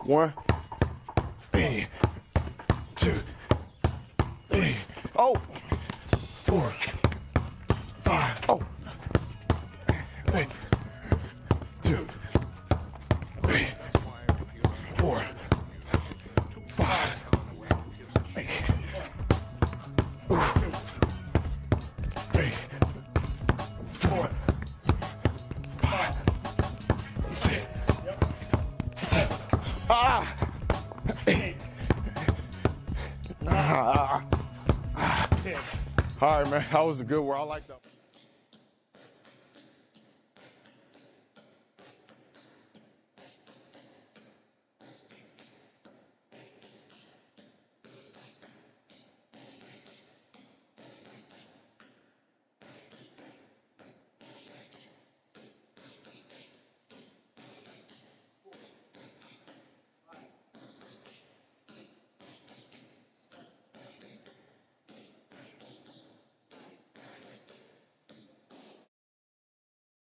1, 2, 3, oh, 4, 5, oh, 2, 3, 4, 5, 3, 4, 5, 6, 7. All right, man. That was a good one. I like that.